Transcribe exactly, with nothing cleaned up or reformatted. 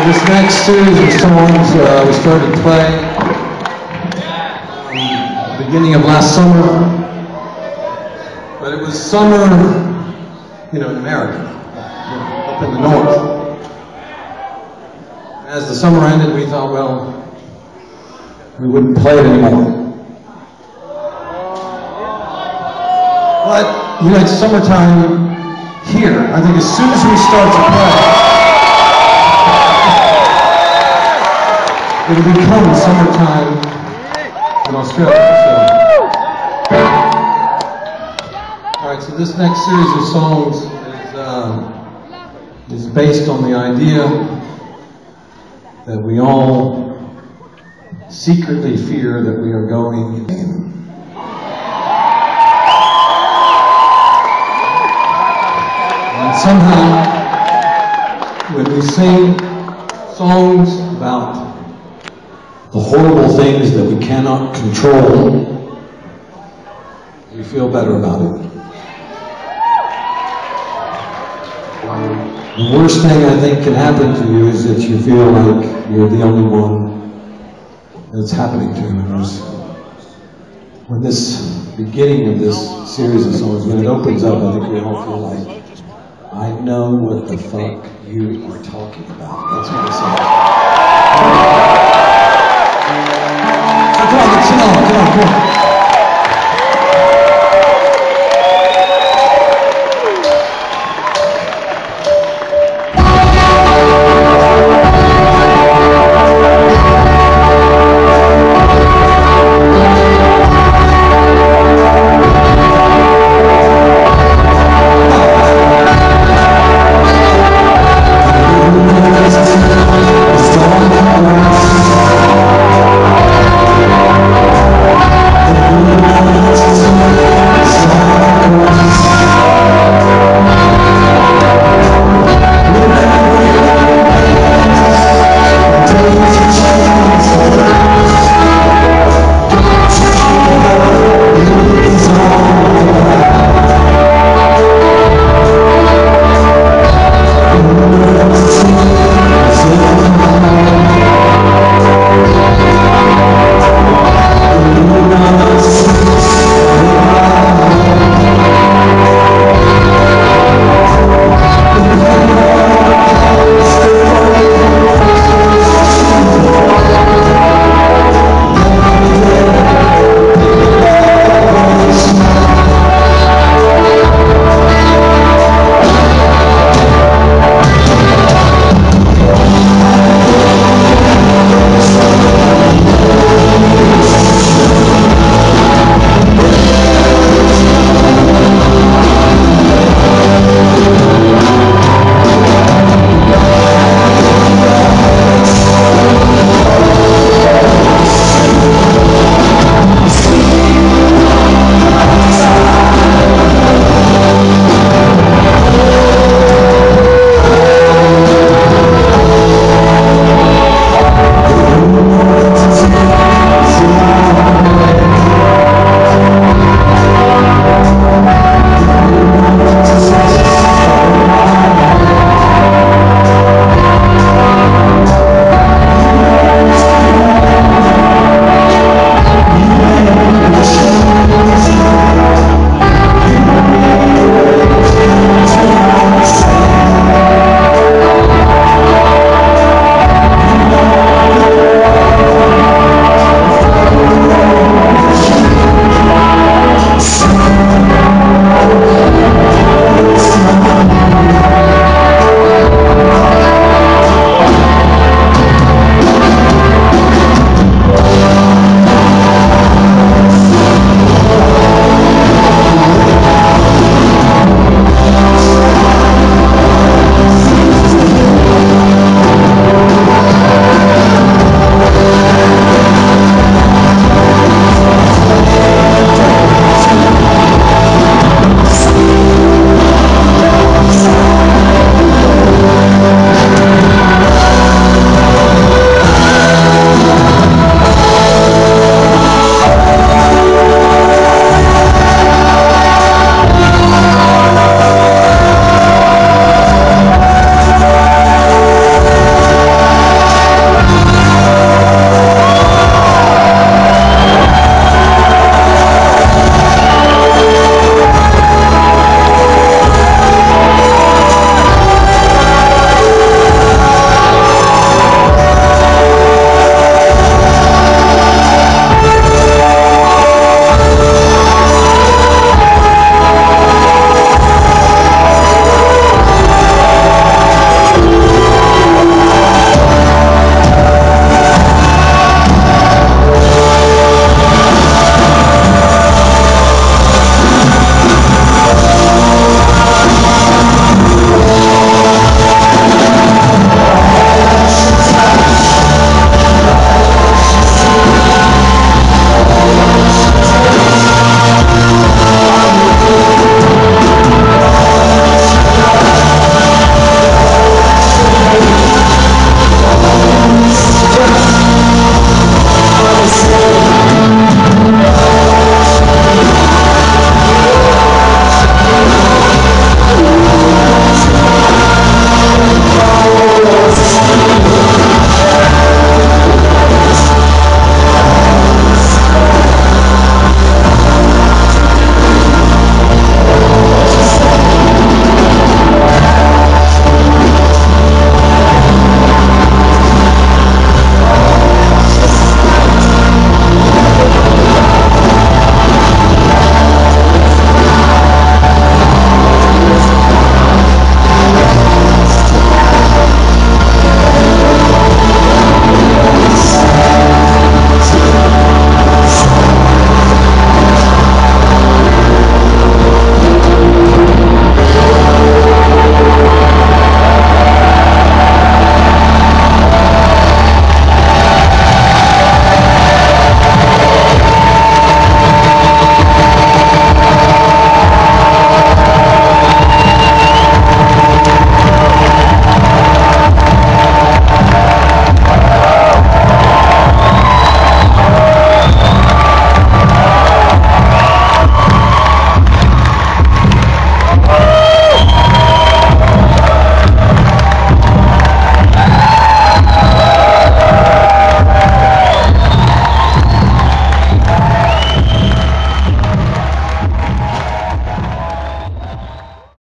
This next series of songs uh, we started playing um, beginning of last summer, but it was summer, you know, in America, up in the north. As the summer ended, we thought, well, we wouldn't play it anymore. But, you know, it's summertime here. I think as soon as we start to play, it'll become summertime in Australia. So. All right, so this next series of songs is, uh, is based on the idea that we all secretly fear that we are going in. And somehow, when we sing songs about the horrible things that we cannot control, we feel better about it. The worst thing I think can happen to you is that you feel like you're the only one that's happening to. And there's, when this beginning of this series of songs, when it opens up, I think we all feel like, I know what the fuck you are talking about. That's what I say. Come on, come on, come on, come on.